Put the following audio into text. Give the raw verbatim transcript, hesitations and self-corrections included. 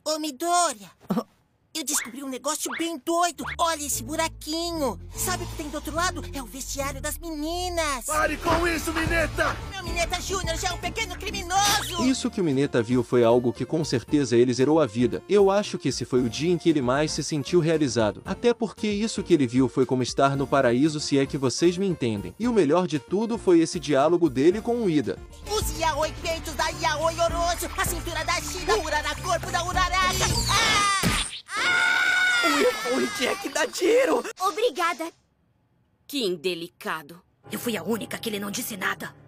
Ô, Midoriya, eu descobri um negócio bem doido. Olha esse buraquinho. Sabe o que tem do outro lado? É o vestiário das meninas. Pare com isso, Mineta! Meu Mineta Júnior já é um pequeno criminoso. Isso que o Mineta viu foi algo que com certeza ele zerou a vida. Eu acho que esse foi o dia em que ele mais se sentiu realizado. Até porque isso que ele viu foi como estar no paraíso, se é que vocês me entendem. E o melhor de tudo foi esse diálogo dele com o Ida. Os yaoi peitos da yaoi Orochi, a cintura da Shida, o urara corpo da Uraraka. Ah! O Jack dá tiro! Obrigada. Que indelicado. Eu fui a única que ele não disse nada.